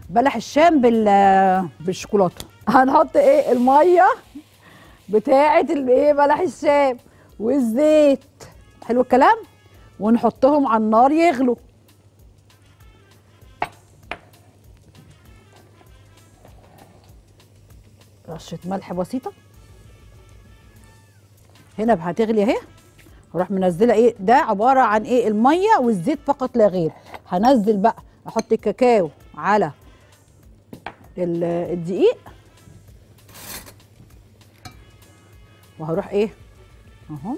بلح الشام بالشوكولاته. هنحط ايه؟ الميه بتاعه الايه بلح الشام والزيت، حلو الكلام، ونحطهم على النار يغلوا. رشه ملح بسيطه. هنا هتغلي اهي، هروح منزله ايه، ده عباره عن ايه، الميه والزيت فقط لا غير. هنزل بقى، احط الكاكاو على الدقيق، وهروح ايه اهو،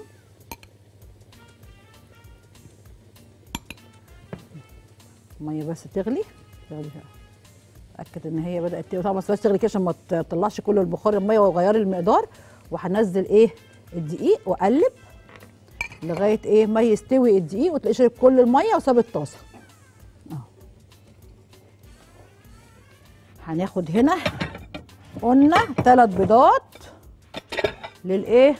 الميه بس تغلي اتاكد ان هي بدات تغلي طبعا، بس تغلي كده عشان ما تطلعش كل البخار الميه، وغيري المقدار. وهنزل ايه الدقيق واقلب لغايه ايه ما يستوي الدقيق وتلاقيه شرب كل الميه وساب الطاسه اهو. هناخد هنا قلنا 3 بيضات للايه،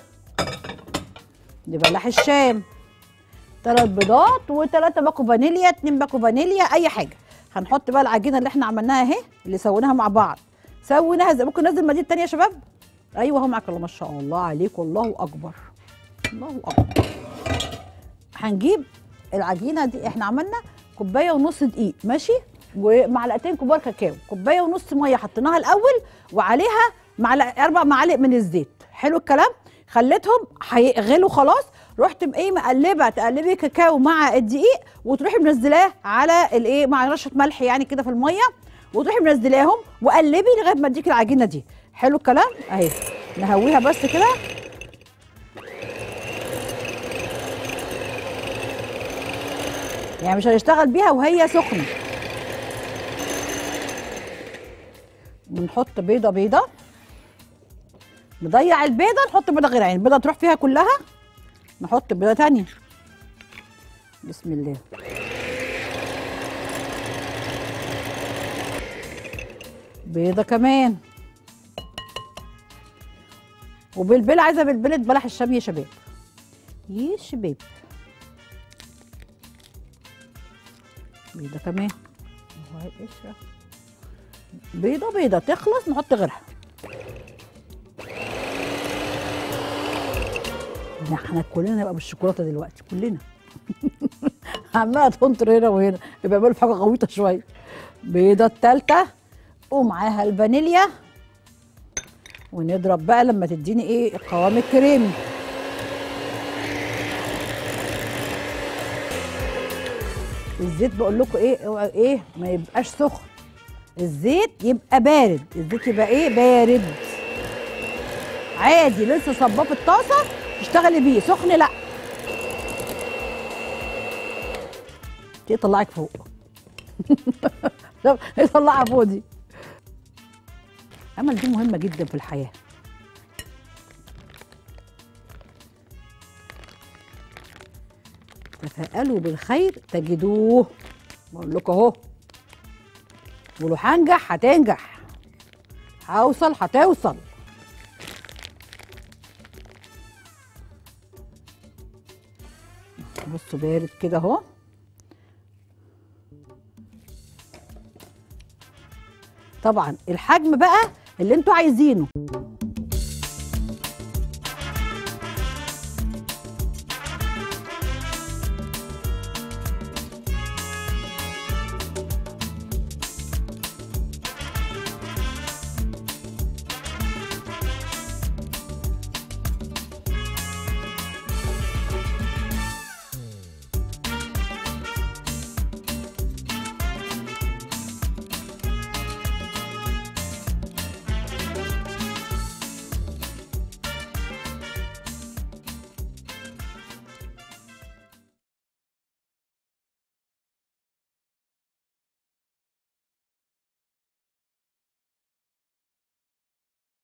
لبلح الشام، 3 بيضات و3 باكو فانيليا، 2 باكو فانيليا، اي حاجه. هنحط بقى العجينه اللي احنا عملناها اهي، اللي سويناها مع بعض، سويناها زي ممكن ننزل مقادير تانيه يا شباب. ايوه اهو معاك، الله ما شاء الله عليكم، الله اكبر الله اكبر. هنجيب العجينه دي، احنا عملنا 1.5 كوبايه دقيق ماشي، ومعلقتين كبار كاكاو، 1.5 كوبايه ميه حطيناها الاول، وعليها 4 معالق من الزيت، حلو الكلام. خليتهم هيغلوا خلاص، رحت ايه مقلبه، تقلبي كاكاو مع الدقيق وتروحي منزلاه على الايه مع رشه ملح يعني كده في الميه، وتروحي منزلاهم وقلبي لغايه ما تديكي العجينه دي، حلو الكلام. اهي نهويها بس كده، يعني مش هنشتغل بيها وهي سخنه. بنحط بيضه، نضيع البيضه، نحط بيضه غير عين، البيضه تروح فيها كلها، نحط بيضه تانيه. بسم الله. بيضه كمان، وبلبله، عايزه بلبله بلح الشام يا شباب، يا شباب. بيضه كمان، وهي القشره، بيضه تخلص نحط غيرها. احنا كلنا نبقى بالشوكولاته دلوقتي كلنا. عماله تنطر هنا وهنا، يبقى بيعملوا حاجه غويطه شويه. بيضه التالته ومعاها الفانيليا، ونضرب بقى لما تديني ايه القوام الكريمي. الزيت بقول لكم ايه، اوعى ايه ما يبقاش سخن، الزيت يبقى بارد، الزيت يبقى ايه بارد عادي، لسه صباه في الطاسه تشتغلي بيه، سخن لا. دي طلعك فوق. يطلعها فوق دي. امل دي مهمه جدا في الحياه. تفاءلوا بالخير تجدوه، بقول لكم اهو. ولو هنجح هتنجح، هوصل هتوصل. بصوا بارد كده اهو. طبعا الحجم بقى اللي انتوا عايزينه.